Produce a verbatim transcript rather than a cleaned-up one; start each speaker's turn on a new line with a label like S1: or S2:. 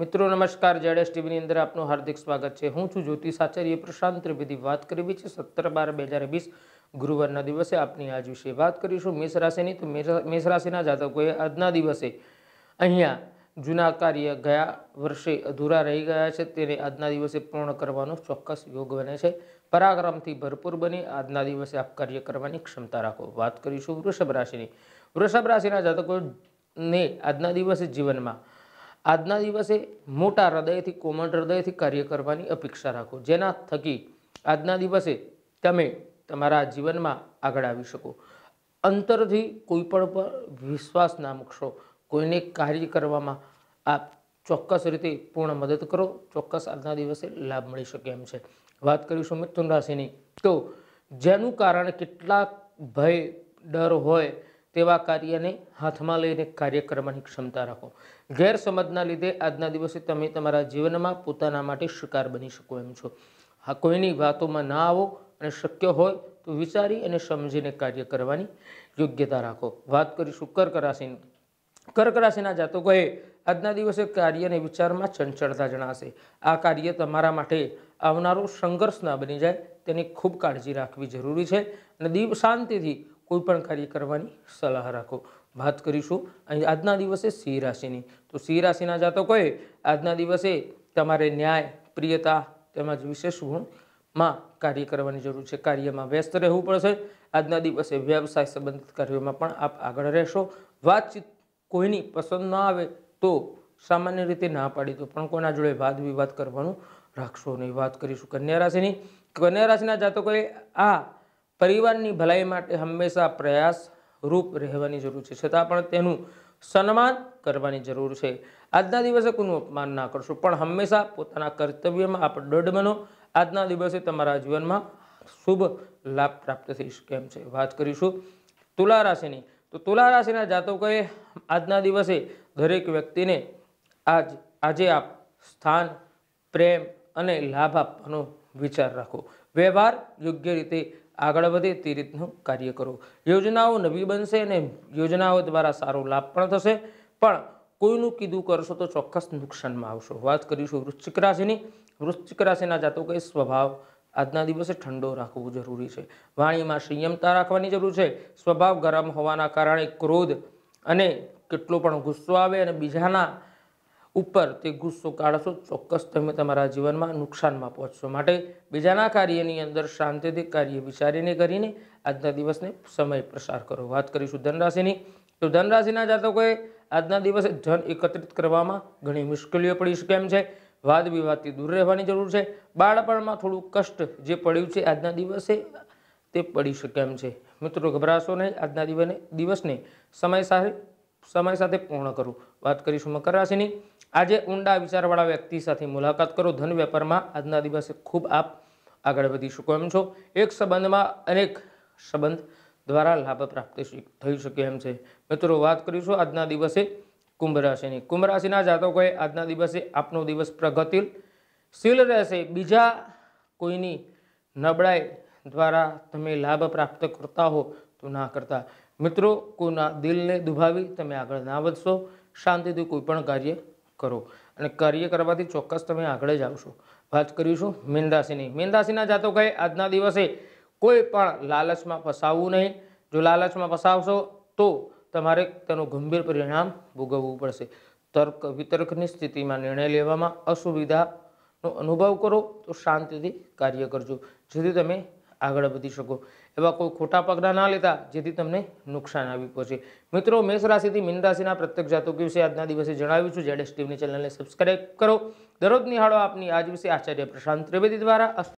S1: मित्रों नमस्कार, जेडेस टीवी ની અંદર આપનું હાર્દિક સ્વાગત છે। હું છું જ્યોતિષ આચાર્ય પ્રશાંત ત્રિવેદી। વાત કરવી છે સત્તર બાર બે હજાર વીસ ગુરુવારના દિવસે આપની આજ વિશે વાત કરીશું મેષ રાશિની। તો મેષ રાશિના જાતકોએ આજના દિવસે અહીંયા જૂના કાર્ય ગયા વર્ષે અધૂરા રહી ગયા છે તેને આજના દિવસે પૂર્ણ કરવાનો ચોક્કસ યોગ બને છે। પરાક્રમથી ભરપૂર બની આજના દિવસે આપ કાર્ય કરવાની ક્ષમતા રાખો। વાત કરીશું વૃષભ રાશિની। વૃષભ રાશિના જાતકોને આજના દિવસે જીવનમાં આજના દિવસે મોટા હૃદયથી કોમળ હૃદયથી કાર્ય કરવાની અપેક્ષા રાખો, જેના થકી આજના દિવસે તમે તમારા જીવનમાં આગળ આવી શકો। અંતરથી કોઈ પણ પર વિશ્વાસ ના મૂકશો। કોઈને કાર્ય કરવામાં આપ ચોક્કસ રીતે પૂર્ણ મદદ કરો, ચોક્કસ આજના દિવસે લાભ મળી શકે એમ છે। વાત કરીશું મિથુન રાશિની। તો જેનું કારણ કેટલાક ભય ડર હોય તેવા કાર્યને હાથમાં લઈને કાર્ય કરવાની ક્ષમતા રાખો। ગેરસમજના લીધે આજના દિવસે તમે તમારા જીવનમાં પોતાના માટે શિકાર બની શકો એમ છો। હા, કોઈની વાતોમાં ના આવો અને શક્ય હોય તો વિચારી અને સમજીને કાર્ય કરવાની યોગ્યતા રાખો। વાત કરીશું કર્ક રાશિની। કર્ક રાશિના જાતકોએ આજના દિવસે કાર્યને વિચારમાં ચંચળતા જણાશે। આ કાર્ય તમારા માટે આવનારો સંઘર્ષ ના બની જાય તેની ખૂબ કાળજી રાખવી જરૂરી છે અને દીપ શાંતિથી કોઈ પણ કાર્ય કરવાની સલાહ રાખો। વાત કરીશું અહીં આજના દિવસે સિંહ રાશિની। તો સિંહ રાશિના જાતકોએ આજના દિવસે તમારે ન્યાય, પ્રિયતા તેમજ વિશેષ ગુણમાં કાર્ય કરવાની જરૂર છે। કાર્યમાં વ્યસ્ત રહેવું પડશે। આજના દિવસે વ્યવસાય સંબંધિત કાર્યોમાં પણ આપ આગળ રહેશો। વાતચીત કોઈની પસંદ ના આવે તો સામાન્ય રીતે ના પાડી તો પણ કોઈના જોડે વાદ વિવાદ કરવાનું રાખશો નહીં। વાત કરીશું કન્યા રાશિની। કન્યા રાશિના જાતકોએ આ પરિવારની ભલાઈ માટે હંમેશા પ્રયાસ રૂપ રહેવાની જરૂર છે, છતાં પણ તેનું સન્માન કરવાની જરૂર છે। આજના દિવસે કોઈનું અપમાન ના કરશો, પણ હંમેશા પોતાના કર્તવ્યમાં આપ દૃઢ બનો। આજના દિવસે તમારા જીવનમાં શુભ લાભ પ્રાપ્ત થઈ શકે એમ છે। વાત કરીશું તુલા રાશિની। તો તુલા રાશિના જાતકોએ આજના દિવસે દરેક વ્યક્તિને આજ આજે આપ સ્થાન, પ્રેમ અને લાભ આપવાનો વિચાર રાખો। વ્યવહાર યોગ્ય રીતે આગળ વધે તે રીતનું કાર્ય કરો। યોજનાઓ નવી બનશે અને યોજનાઓ દ્વારા સારો લાભ પણ થશે, પણ કોઈનું કીધું કરશો તો ચોક્કસ નુકસાનમાં આવશો। વાત કરીશું વૃશ્ચિક રાશિની। વૃશ્ચિક રાશિના જાતકોએ સ્વભાવ આજના દિવસે ઠંડો રાખવો જરૂરી છે। વાણીમાં સંયમતા રાખવાની જરૂર છે। સ્વભાવ ગરમ હોવાના કારણે ક્રોધ અને કેટલો પણ ગુસ્સો આવે અને બીજાના ઉપર તે ગુસ્સો કાઢશો, ચોક્કસ તમે તમારા જીવનમાં નુકસાનમાં પહોંચશો। માટે બીજાના કાર્યની અંદર શાંતિથી કાર્ય વિચારીને કરીને આજના દિવસને સમય પ્રસાર કરો। વાત કરીશું ધનરાશિની। તો ધનરાશિના જાતકોએ આજના દિવસે ધન એકત્રિત કરવામાં ઘણી મુશ્કેલીઓ પડી શકે એમ છે। વાદ વિવાદથી દૂર રહેવાની જરૂર છે। બાળપણમાં થોડું કષ્ટ જે પડ્યું છે આજના દિવસે તે પડી શકે એમ છે। મિત્રો ગભરાશો નહીં, આજના દિવસને દિવસને સમય સાથે સમય સાથે પૂર્ણ કરો। વાત કરીશું મકર રાશિની। આજે ઊંડા વિચારવાળા વ્યક્તિ સાથે મુલાકાત કરો। ધન વેપારમાં આજના દિવસે ખૂબ આપ આગળ વધી શકો એમ છો। એક સંબંધમાં અનેક સંબંધ દ્વારા લાભ પ્રાપ્ત થઈ શકે એમ છે। મિત્રો વાત કરીશું આજના દિવસે કુંભ રાશિની। કુંભ રાશિના જાતકોએ આજના દિવસે આપનો દિવસ પ્રગતિશીલ રહેશે। બીજા કોઈની નબળાઈ દ્વારા તમે લાભ પ્રાપ્ત કરતા હો તો ના કરતા। મિત્રો કોઈના દિલને દુભાવી તમે આગળ ના વધશો। શાંતિથી કોઈ પણ કાર્ય કરો અને કાર્ય કરવાથી ચોક્કસ તમે આગળ જ આવશો। વાત કરીશું મીન રાશિની। મીન રાશિના જાતકોએ આજના દિવસે કોઈ પણ લાલચમાં ફસાવવું નહીં। જો લાલચમાં ફસાવશો તો તમારે તેનું ગંભીર પરિણામ ભોગવવું પડશે। તર્ક વિતર્કની સ્થિતિમાં નિર્ણય લેવામાં અસુવિધાનો અનુભવ કરો તો શાંતિથી કાર્ય કરજો, જેથી તમે આગળ વધી શકો। એવા કોઈ ખોટા પગલાં ના લેતા જેથી તમને નુકસાન આવી પહોંચે। મિત્રો મેષ રાશિથી મીન રાશિના પ્રત્યેક જાતકો વિશે આજના દિવસે જણાવ્યું છું। જેડેસ ટીવીની ચેનલને સબસ્ક્રાઇબ કરો। દરરોજ નિહાળો આપની આજ વિશે આચાર્ય પ્રશાંત ત્રિવેદી દ્વારા।